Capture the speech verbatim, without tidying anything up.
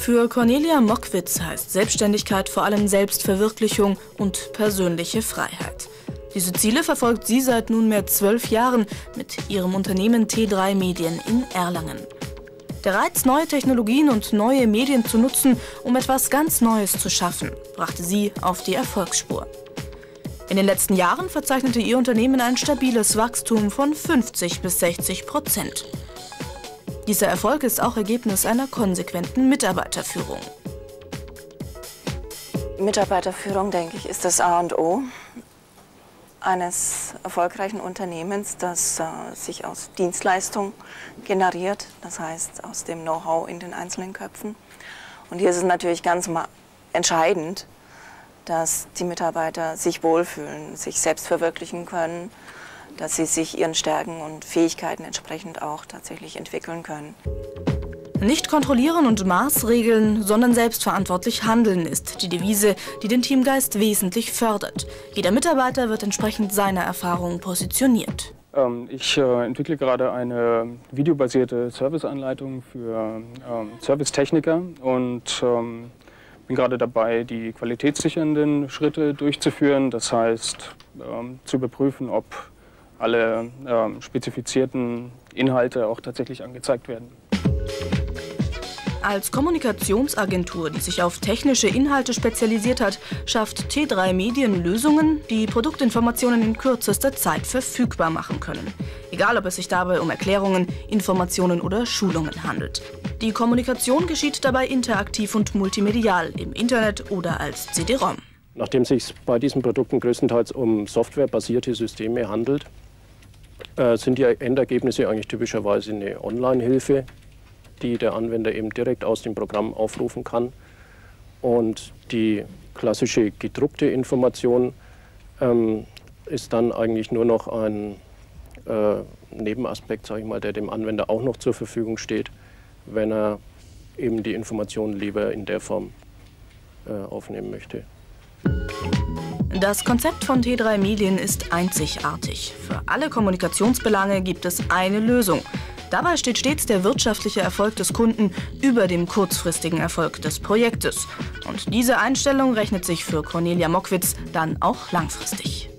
Für Cornelia Mockwitz heißt Selbstständigkeit vor allem Selbstverwirklichung und persönliche Freiheit. Diese Ziele verfolgt sie seit nunmehr zwölf Jahren mit ihrem Unternehmen T drei Medien in Erlangen. Der Reiz, neue Technologien und neue Medien zu nutzen, um etwas ganz Neues zu schaffen, brachte sie auf die Erfolgsspur. In den letzten Jahren verzeichnete ihr Unternehmen ein stabiles Wachstum von fünfzig bis sechzig Prozent. Dieser Erfolg ist auch Ergebnis einer konsequenten Mitarbeiterführung. Mitarbeiterführung, denke ich, ist das A und O eines erfolgreichen Unternehmens, das äh, sich aus Dienstleistung generiert, das heißt aus dem Know-how in den einzelnen Köpfen. Und hier ist es natürlich ganz entscheidend, dass die Mitarbeiter sich wohlfühlen, sich selbst verwirklichen können, dass sie sich ihren Stärken und Fähigkeiten entsprechend auch tatsächlich entwickeln können. Nicht kontrollieren und Maßregeln, sondern selbstverantwortlich handeln ist die Devise, die den Teamgeist wesentlich fördert. Jeder Mitarbeiter wird entsprechend seiner Erfahrung positioniert. Ähm, ich äh, entwickle gerade eine videobasierte Serviceanleitung für ähm, Servicetechniker und ähm, bin gerade dabei, die qualitätssichernden Schritte durchzuführen. Das heißt, ähm, zu überprüfen, ob alle ähm, spezifizierten Inhalte auch tatsächlich angezeigt werden. Als Kommunikationsagentur, die sich auf technische Inhalte spezialisiert hat, schafft T drei Medien Lösungen, die Produktinformationen in kürzester Zeit verfügbar machen können. Egal, ob es sich dabei um Erklärungen, Informationen oder Schulungen handelt. Die Kommunikation geschieht dabei interaktiv und multimedial, im Internet oder als C D-ROM. Nachdem es sich bei diesen Produkten größtenteils um softwarebasierte Systeme handelt, äh, sind die Endergebnisse eigentlich typischerweise eine Online-Hilfe, die der Anwender eben direkt aus dem Programm aufrufen kann. Und die klassische gedruckte Information ähm, ist dann eigentlich nur noch ein äh, Nebenaspekt, sage ich mal, der dem Anwender auch noch zur Verfügung steht, wenn er eben die Informationen lieber in der Form äh, aufnehmen möchte. Das Konzept von T drei Medien ist einzigartig. Für alle Kommunikationsbelange gibt es eine Lösung. Dabei steht stets der wirtschaftliche Erfolg des Kunden über dem kurzfristigen Erfolg des Projektes. Und diese Einstellung rechnet sich für Cornelia Mockwitz dann auch langfristig.